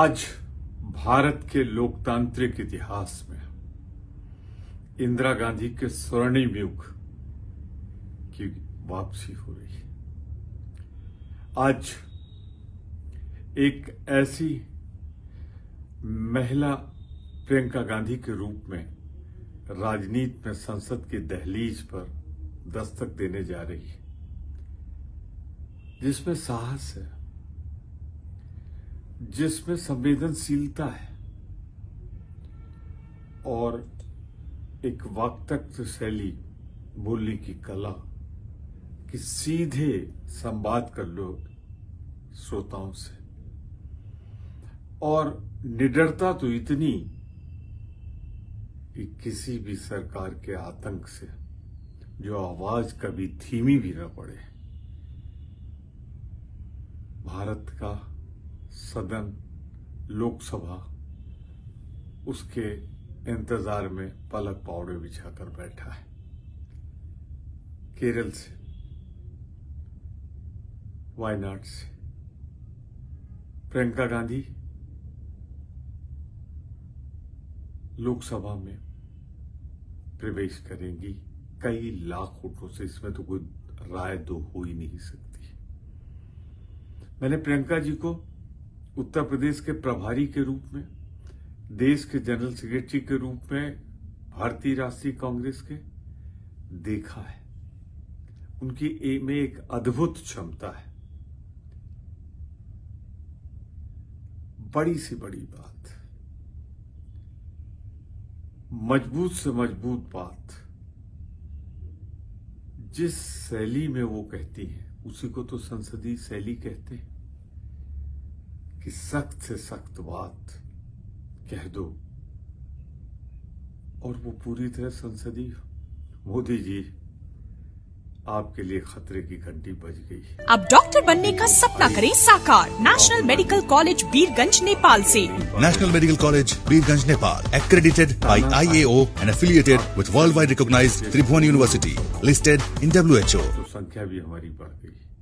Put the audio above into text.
आज भारत के लोकतांत्रिक इतिहास में इंदिरा गांधी के स्वर्णिम युग की वापसी हो रही है। आज एक ऐसी महिला प्रियंका गांधी के रूप में राजनीति में संसद की दहलीज पर दस्तक देने जा रही है, जिसमें साहस है, जिसमें संवेदनशीलता है और एक वाक्तत्व शैली, बोलने की कला कि सीधे संवाद कर लो श्रोताओं से, और निडरता तो इतनी कि किसी भी सरकार के आतंक से जो आवाज कभी धीमी भी न पड़े। भारत का सदन, लोकसभा उसके इंतजार में पलक पावड़े बिछाकर बैठा है। केरल से, वायनाड से प्रियंका गांधी लोकसभा में प्रवेश करेंगी कई लाख वोटों से। इसमें तो कोई राय दो हो ही नहीं सकती। मैंने प्रियंका जी को उत्तर प्रदेश के प्रभारी के रूप में, देश के जनरल सेक्रेटरी के रूप में भारतीय राष्ट्रीय कांग्रेस के देखा है। उनकी में एक अद्भुत क्षमता है। बड़ी से बड़ी बात, मजबूत से मजबूत बात, जिस शैली में वो कहती है उसी को तो संसदीय शैली कहते हैं कि सख्त से सख्त बात कह दो, और वो पूरी तरह संसदीय। मोदी जी, आपके लिए खतरे की घंटी बज गई। अब डॉक्टर बनने का सपना करें साकार। National medical college Birgunj Nepal से। National Medical College, Birganj, Nepal, accredited by IAO and affiliated with worldwide recognized Tribhuvan University, listed in WHO। तो संख्या भी हमारी बढ़ गई।